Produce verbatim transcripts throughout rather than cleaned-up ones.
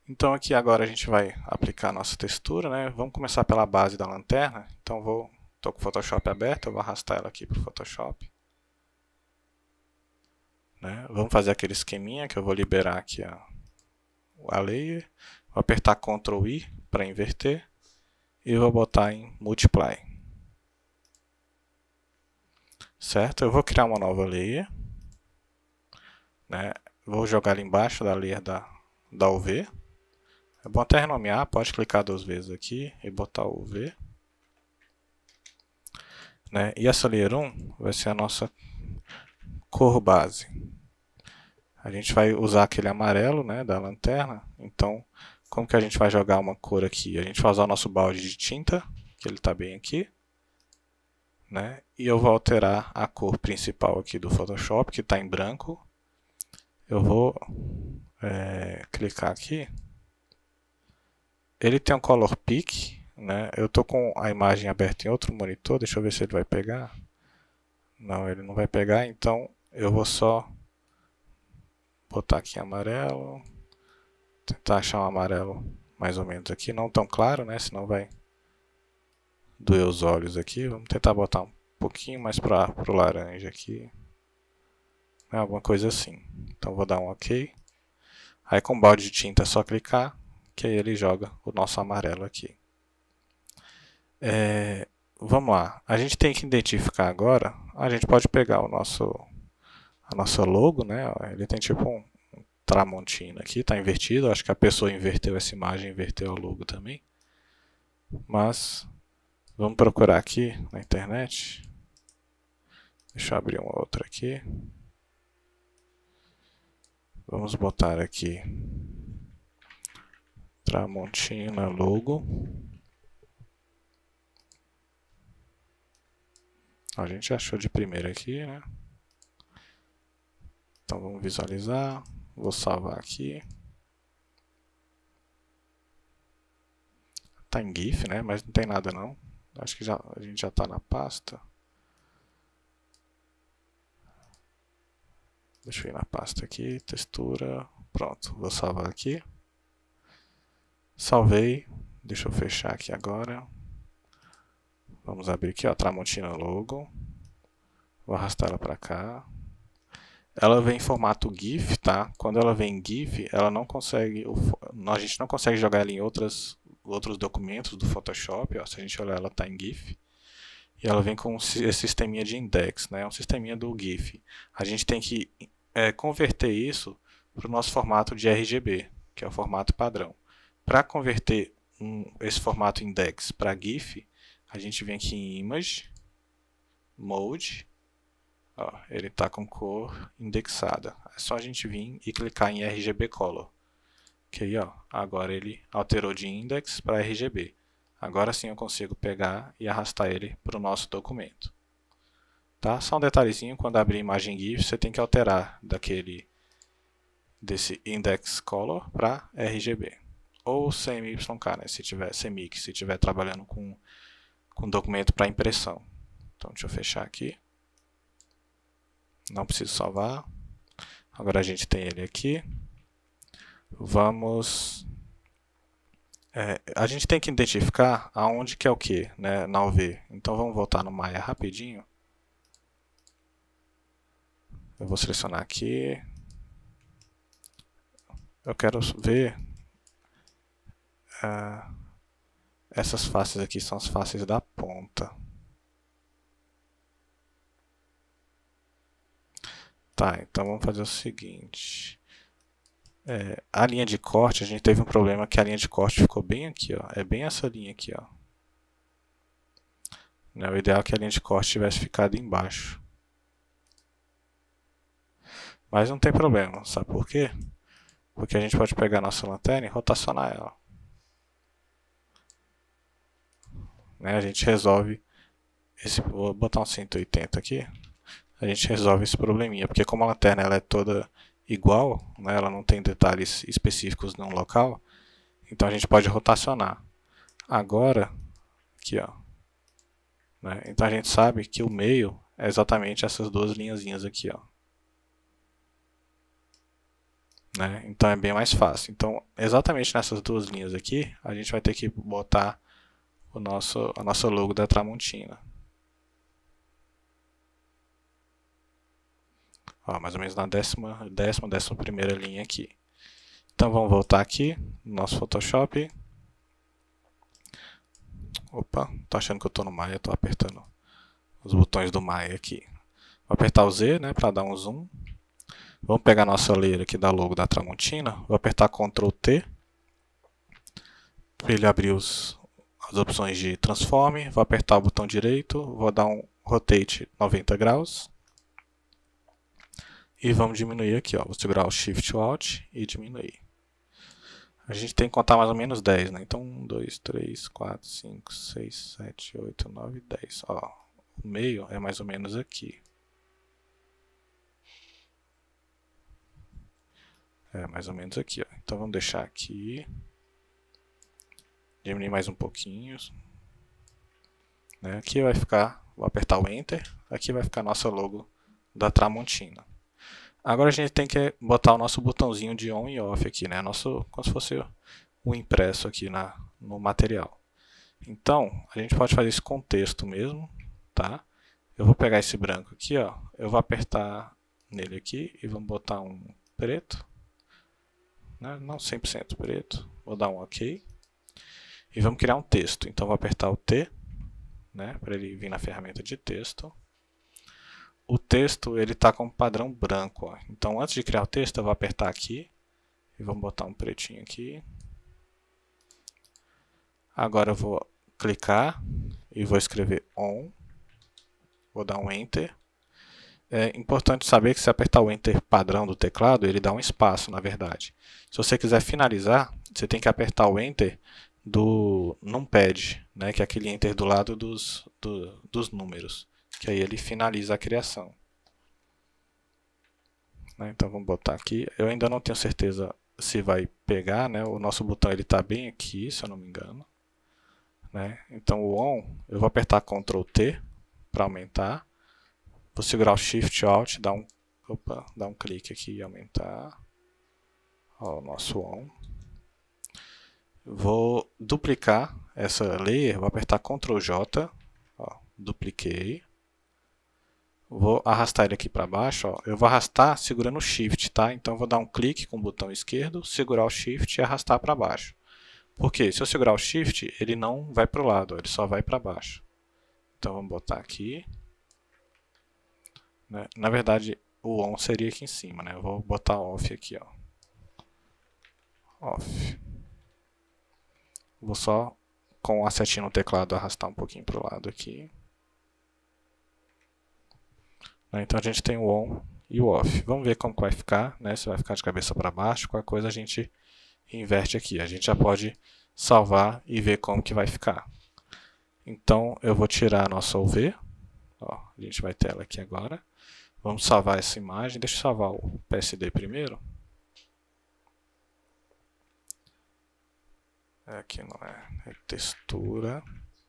Então aqui agora a gente vai aplicar a nossa textura, né? Vamos começar pela base da lanterna. Então vou, estou com o Photoshop aberto, eu vou arrastar ela aqui para o Photoshop. Né? Vamos fazer aquele esqueminha que eu vou liberar aqui a, a layer. Vou apertar control I para inverter e vou botar em Multiply. Certo? Eu vou criar uma nova layer. Né? Vou jogar ali embaixo da layer da, da U V. É bom até renomear, pode clicar duas vezes aqui e botar o U V. Né? E essa layer um vai ser a nossa cor base. A gente vai usar aquele amarelo, né, da lanterna. Então, como que a gente vai jogar uma cor aqui? A gente vai usar o nosso balde de tinta, que ele está bem aqui. Né? E eu vou alterar a cor principal aqui do Photoshop, que está em branco. Eu vou é, clicar aqui. Ele tem um color pick, né? Eu estou com a imagem aberta em outro monitor, deixa eu ver se ele vai pegar. Não, ele não vai pegar, então eu vou só botar aqui amarelo, tentar achar um amarelo mais ou menos aqui, não tão claro, né? Senão vai doer os olhos aqui. Vamos tentar botar um pouquinho mais para o laranja aqui, né? Alguma coisa assim. Então vou dar um OK. Aí com o balde de tinta é só clicar, que aí ele joga o nosso amarelo aqui. É, vamos lá, a gente tem que identificar agora, a gente pode pegar o nosso, a nossa logo, né? Ele tem tipo um Tramontina aqui, está invertido, acho que a pessoa inverteu essa imagem, inverteu o logo também. Mas, vamos procurar aqui na internet. Deixa eu abrir uma outra aqui. Vamos botar aqui Tramontina logo. A gente achou de primeira aqui, né? Então vamos visualizar. Vou salvar aqui. Tá em GIF, né? Mas não tem nada não. Acho que já, a gente já está na pasta. Deixa eu ir na pasta aqui, textura. Pronto, vou salvar aqui. Salvei. Deixa eu fechar aqui agora. Vamos abrir aqui, ó, Tramontina logo. Vou arrastar ela para cá. Ela vem em formato GIF, tá? Quando ela vem em GIF, ela não consegue, a gente não consegue jogar ela em outras, outros documentos do Photoshop. Ó, se a gente olhar, ela está em GIF. E ela vem com esse sisteminha de index, né? Um sisteminha do GIF. A gente tem que é, converter isso para o nosso formato de R G B, que é o formato padrão. Para converter um, esse formato index para GIF, a gente vem aqui em Image, Mode, ó, ele está com cor indexada. É só a gente vir e clicar em R G B Color. Que aí, ó, agora ele alterou de Index para R G B. Agora sim eu consigo pegar e arrastar ele para o nosso documento. Tá? Só um detalhezinho, quando abrir imagem GIF, você tem que alterar daquele, desse Index Color para R G B. Ou C M Y K, né? Se tiver C M Y K, se estiver trabalhando com, com documento para impressão. Então deixa eu fechar aqui. Não preciso salvar. Agora a gente tem ele aqui. Vamos... É, a gente tem que identificar aonde que é o que, né, na U V. Então vamos voltar no Maya rapidinho. Eu vou selecionar aqui. Eu quero ver... Uh, essas faces aqui são as faces da ponta. Tá, então vamos fazer o seguinte. É, a linha de corte, a gente teve um problema que a linha de corte ficou bem aqui, ó. É bem essa linha aqui, ó. Né, o ideal é que a linha de corte tivesse ficado embaixo. Mas não tem problema, sabe por quê? Porque a gente pode pegar a nossa lanterna e rotacionar ela. Né, a gente resolve esse, vou botar um cento e oitenta aqui. A gente resolve esse probleminha, porque como a lanterna ela é toda igual, né, ela não tem detalhes específicos num local, então a gente pode rotacionar. Agora, aqui, ó, né, então a gente sabe que o meio é exatamente essas duas linhazinhas aqui, ó. né? Então é bem mais fácil. Então, exatamente nessas duas linhas aqui, a gente vai ter que botar o nosso, a nossa logo da Tramontina. Ó, mais ou menos na décima, décima, décima primeira linha aqui. Então vamos voltar aqui no nosso Photoshop. Opa, tô achando que eu tô no Maya, tô apertando os botões do Maya aqui. Vou apertar o Z, né, para dar um zoom. Vamos pegar a nossa layer aqui da logo da Tramontina. Vou apertar control T para ele abrir os, as opções de transforme. Vou apertar o botão direito, vou dar um rotate noventa graus. E vamos diminuir aqui, ó. Vou segurar o Shift Alt e diminuir. A gente tem que contar mais ou menos dez, né? Então, um, dois, três, quatro, cinco, seis, sete, oito, nove, dez. Ó, o meio é mais ou menos aqui. É mais ou menos aqui, ó. Então, vamos deixar aqui. Diminuir mais um pouquinho. Né? Aqui vai ficar, vou apertar o Enter. Aqui vai ficar a nossa logo da Tramontina. Agora a gente tem que botar o nosso botãozinho de on e off aqui, né? Nosso, como se fosse o impresso aqui na, no material. Então, a gente pode fazer isso com texto mesmo, tá? Eu vou pegar esse branco aqui, ó. Eu vou apertar nele aqui e vamos botar um preto. Né? Não cem por cento preto. Vou dar um OK. E vamos criar um texto. Então, vou apertar o T, né? Para ele vir na ferramenta de texto. O texto ele está com um padrão branco. Ó. Então, antes de criar o texto, eu vou apertar aqui. E vamos botar um pretinho aqui. Agora eu vou clicar e vou escrever on. Vou dar um Enter. É importante saber que se apertar o Enter padrão do teclado, ele dá um espaço, na verdade. Se você quiser finalizar, você tem que apertar o Enter do numpad, né, que é aquele Enter do lado dos, do, dos números. Que aí ele finaliza a criação. Né, então vamos botar aqui. Eu ainda não tenho certeza se vai pegar, né? O nosso botão ele está bem aqui, se eu não me engano. Né? Então o on, eu vou apertar control T para aumentar. Vou segurar o Shift Alt, dar um, opa, dar um clique aqui e aumentar. Ó, o nosso on. Vou duplicar essa layer, vou apertar control J, ó, dupliquei. Vou arrastar ele aqui para baixo, ó. Eu vou arrastar segurando o Shift, tá? Então eu vou dar um clique com o botão esquerdo, segurar o Shift e arrastar para baixo. Porque se eu segurar o Shift, ele não vai para o lado, ó, ele só vai para baixo. Então vamos botar aqui. Né? Na verdade, o on seria aqui em cima, né? Eu vou botar off aqui, ó. Off. Vou só com a setinha no teclado arrastar um pouquinho para o lado aqui. Então a gente tem o on e o off. Vamos ver como vai ficar, né? Se vai ficar de cabeça para baixo, qualquer coisa a gente inverte aqui. A gente já pode salvar e ver como que vai ficar. Então eu vou tirar a nossa U V. Ó, a gente vai ter ela aqui agora. Vamos salvar essa imagem. Deixa eu salvar o P S D primeiro. Aqui não é, é textura.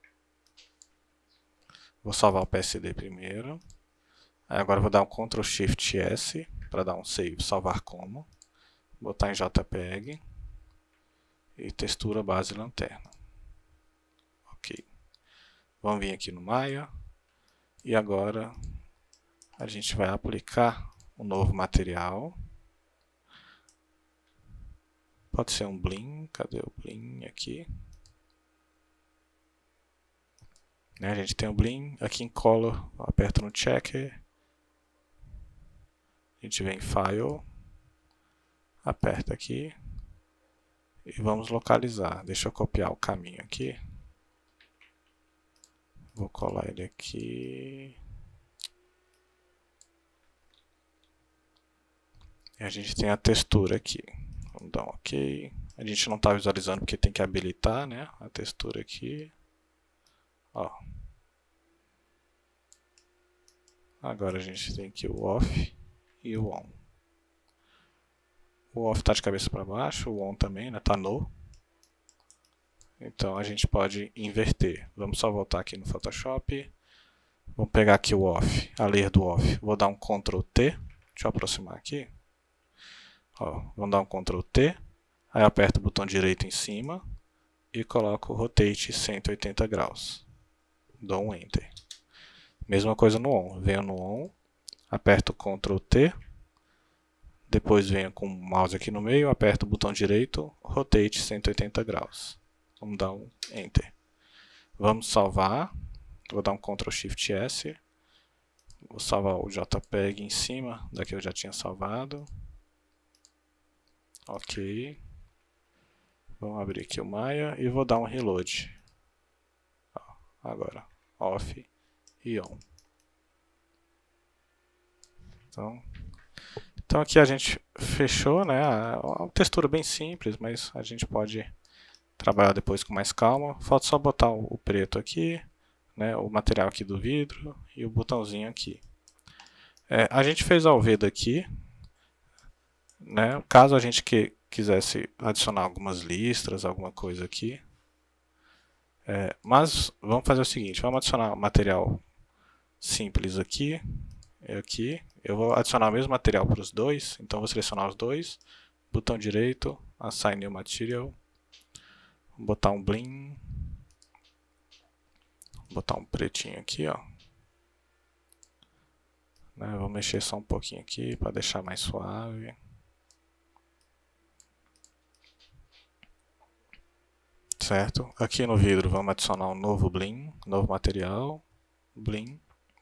Vou salvar o P S D primeiro. Agora eu vou dar um control shift S para dar um save, salvar como. Botar em JPEG. E textura base lanterna. Ok. Vamos vir aqui no Maya. E agora a gente vai aplicar um novo material. Pode ser um Blim. Cadê o Blim aqui? A gente tem o Blim. Aqui em Color, aperta no Checker. A gente vem em File, aperta aqui e vamos localizar. Deixa eu copiar o caminho aqui. Vou colar ele aqui. E a gente tem a textura aqui. Vamos dar um OK. A gente não está visualizando porque tem que habilitar, né, a textura aqui. Ó. Agora a gente tem aqui o off e o on. O off está de cabeça para baixo, o on também, né? Está no. Então a gente pode inverter. Vamos só voltar aqui no Photoshop. Vamos pegar aqui o off, a layer do off. Vou dar um control T. Deixa eu aproximar aqui. Ó, vamos dar um control T, aí aperto o botão direito em cima e coloco Rotate cento e oitenta graus. Dou um Enter. Mesma coisa no ON. Venho no ON, aperto control T, depois venho com o mouse aqui no meio, aperto o botão direito, Rotate cento e oitenta graus. Vamos dar um Enter. Vamos salvar. Vou dar um control Shift S. Vou salvar o JPEG em cima, daqui eu já tinha salvado. Ok. Vamos abrir aqui o Maya e vou dar um reload. Agora, off e on. Então, então aqui a gente fechou, né? É uma textura bem simples, mas a gente pode trabalhar depois com mais calma. Falta só botar o preto aqui, né? O material aqui do vidro e o botãozinho aqui. É, a gente fez a alveda aqui, né? Caso a gente que, quisesse adicionar algumas listras, alguma coisa aqui. É, mas vamos fazer o seguinte, vamos adicionar material simples aqui, aqui. Eu vou adicionar o mesmo material para os dois, então vou selecionar os dois, botão direito, Assign New Material, vou botar um Bling, vou botar um pretinho aqui, ó. Né, vou mexer só um pouquinho aqui para deixar mais suave. Certo? Aqui no vidro vamos adicionar um novo Bling, novo material, Bling.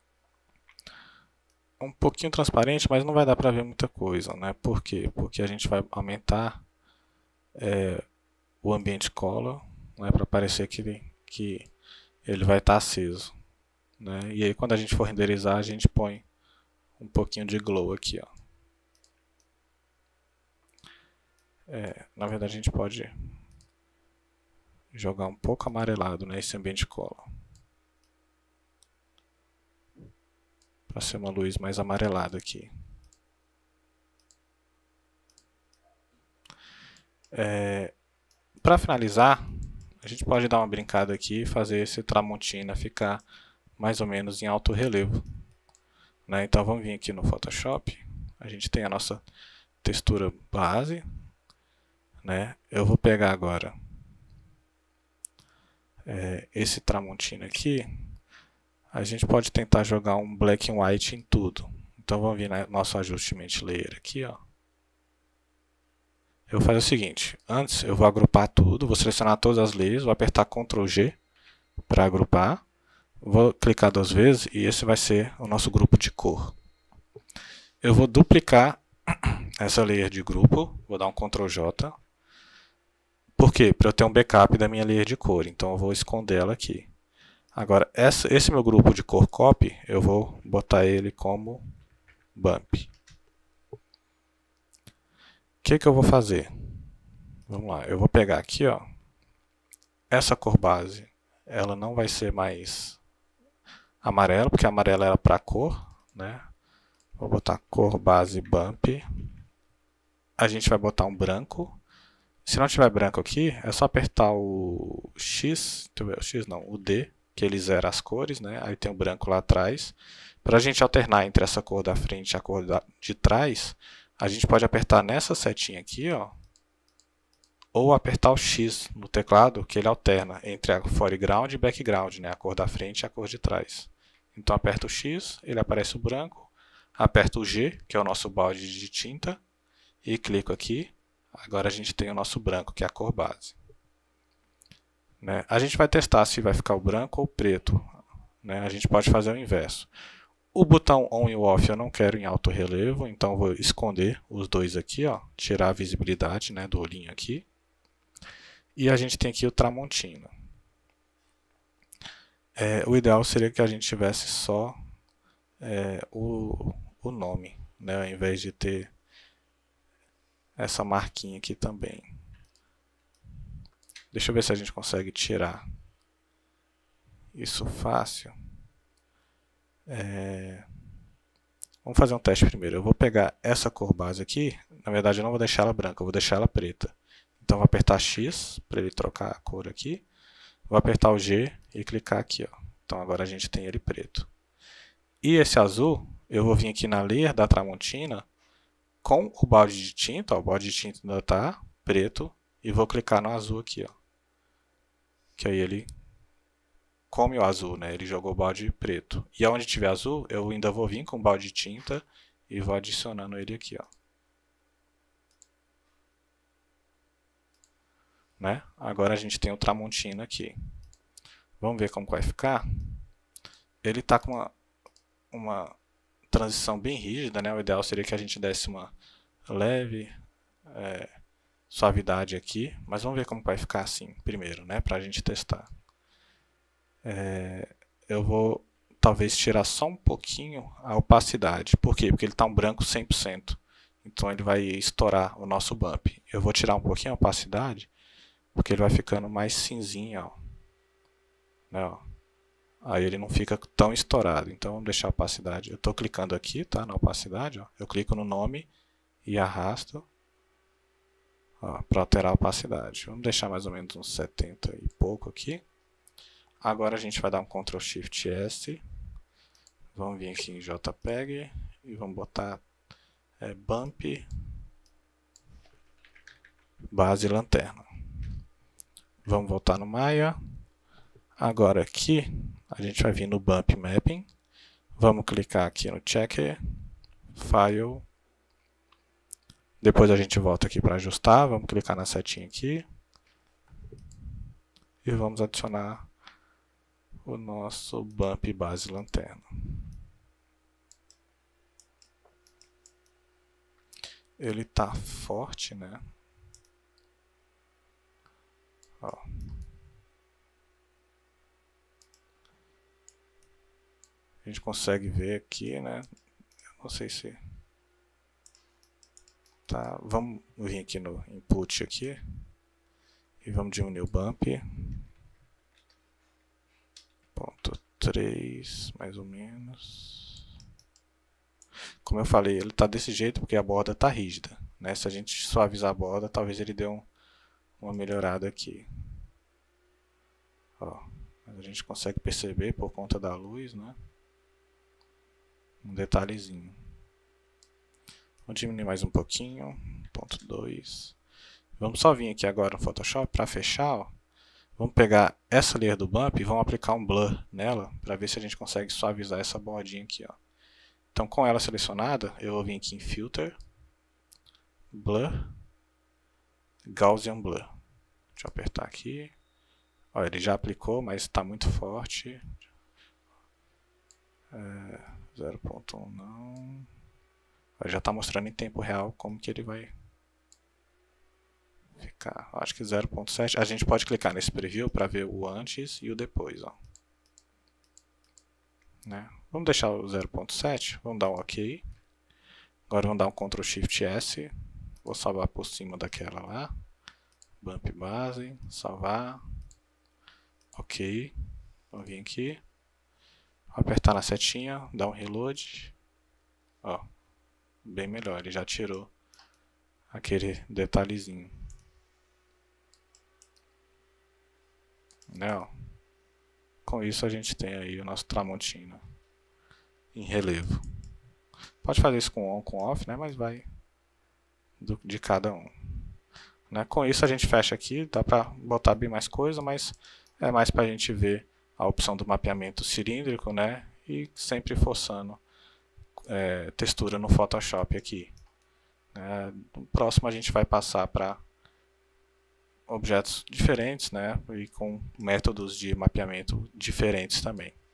Um pouquinho transparente, mas não vai dar para ver muita coisa, né? Por quê? Porque a gente vai aumentar é, o ambiente color, né? Para parecer que ele, que ele vai estar aceso, né? E aí quando a gente for renderizar, a gente põe um pouquinho de glow aqui, ó. É, na verdade a gente pode jogar um pouco amarelado nesse ambiente color, para ser uma luz mais amarelada aqui. É, para finalizar, a gente pode dar uma brincada aqui e fazer esse Tramontina ficar mais ou menos em alto relevo, né? Então vamos vir aqui no Photoshop, a gente tem a nossa textura base, né? Eu vou pegar agora é, esse Tramontina aqui. A gente pode tentar jogar um black and white em tudo. Então vamos vir no nosso ajuste layer aqui, ó. Eu vou fazer o seguinte, antes eu vou agrupar tudo, vou selecionar todas as layers, vou apertar control G para agrupar, vou clicar duas vezes e esse vai ser o nosso grupo de cor. Eu vou duplicar essa layer de grupo, vou dar um control J. Por quê? Para eu ter um backup da minha layer de cor, então eu vou esconder ela aqui. Agora, essa, esse meu grupo de cor copy, eu vou botar ele como bump. O que que eu vou fazer? Vamos lá, eu vou pegar aqui, ó, essa cor base, ela não vai ser mais amarela, porque a amarela era para cor, né? Vou botar cor base bump. A gente vai botar um branco. Se não tiver branco aqui, é só apertar o X, o X não, o D, que ele zera as cores, né? Aí tem o branco lá atrás. Para a gente alternar entre essa cor da frente e a cor da, de trás, a gente pode apertar nessa setinha aqui, ó, ou apertar o X no teclado, que ele alterna entre a foreground e background, né? A cor da frente e a cor de trás. Então aperta o X, ele aparece o branco, aperta o G, que é o nosso balde de tinta, e clico aqui. Agora a gente tem o nosso branco, que é a cor base. Né? A gente vai testar se vai ficar o branco ou o preto. Né? A gente pode fazer o inverso. O botão on e o off eu não quero em alto relevo, então vou esconder os dois aqui, ó, tirar a visibilidade, né, do olhinho aqui. E a gente tem aqui o Tramontina. É, o ideal seria que a gente tivesse só é, o, o nome, né, ao invés de ter essa marquinha aqui também. Deixa eu ver se a gente consegue tirar isso fácil. É... Vamos fazer um teste primeiro. Eu vou pegar essa cor base aqui. Na verdade eu não vou deixar ela branca, eu vou deixar ela preta. Então vou apertar X para ele trocar a cor aqui. Vou apertar o G e clicar aqui, ó. Então agora a gente tem ele preto. E esse azul, eu vou vir aqui na layer da Tramontina, com o balde de tinta, ó, o balde de tinta ainda está preto, e vou clicar no azul aqui, ó, que aí ele come o azul, né? Ele jogou o balde preto. E aonde tiver azul, eu ainda vou vir com o balde de tinta e vou adicionando ele aqui, ó. Né? Agora a gente tem o Tramontina aqui. Vamos ver como vai ficar. Ele está com uma, uma transição bem rígida, né? O ideal seria que a gente desse uma leve é, suavidade aqui, mas vamos ver como vai ficar assim primeiro, né? Para a gente testar. É, eu vou talvez tirar só um pouquinho a opacidade. Por quê? Porque ele está um branco cem por cento. Então ele vai estourar o nosso bump. Eu vou tirar um pouquinho a opacidade, porque ele vai ficando mais cinzinho, ó. Né, ó. Aí ele não fica tão estourado. Então vamos deixar a opacidade. Eu estou clicando aqui, tá? Na opacidade, ó. Eu clico no nome e arrasto para alterar a opacidade. Vamos deixar mais ou menos uns setenta e pouco aqui. Agora a gente vai dar um control shift S. Vamos vir aqui em JPEG e vamos botar é, bump base lanterna. Vamos voltar no Maya. Agora aqui a gente vai vir no bump mapping. Vamos clicar aqui no checker, file. Depois a gente volta aqui para ajustar. Vamos clicar na setinha aqui e vamos adicionar o nosso bump base lanterna. Ele tá forte, né? Ó. A gente consegue ver aqui, né? Eu não sei se tá. Vamos vir aqui no input aqui e vamos diminuir o bump. Ponto três, mais ou menos. Como eu falei, ele está desse jeito porque a borda está rígida, né? Se a gente suavizar a borda, talvez ele dê um, uma melhorada aqui. Ó, mas a gente consegue perceber por conta da luz, né? Um detalhezinho. Vamos diminuir mais um pouquinho. Ponto dois. Vamos só vir aqui agora no Photoshop para fechar, ó. Vamos pegar essa layer do bump e vamos aplicar um blur nela para ver se a gente consegue suavizar essa bordinha aqui, ó. Então, com ela selecionada, eu vou vir aqui em Filter, Blur, Gaussian Blur. Deixa eu apertar aqui. Olha, ele já aplicou, mas está muito forte. É, zero ponto um não. Olha, já está mostrando em tempo real como que ele vai ficar. Acho que zero ponto sete. A gente pode clicar nesse preview para ver o antes e o depois, ó. Né? Vamos deixar o zero ponto sete, vamos dar um OK. Agora vamos dar um control shift S. Vou salvar por cima daquela lá. Bump base, salvar. OK. Vamos vir aqui. Apertar na setinha, dar um reload. Ó, bem melhor, ele já tirou aquele detalhezinho. Né, ó. Com isso a gente tem aí o nosso Tramontina em relevo. Pode fazer isso com on, com off, né? Mas vai do, de cada um. Né? Com isso a gente fecha aqui, dá para botar bem mais coisa, mas é mais para a gente ver a opção do mapeamento cilíndrico, né? E sempre forçando é, textura no Photoshop aqui. Né? No próximo a gente vai passar para objetos diferentes, né? E com métodos de mapeamento diferentes também.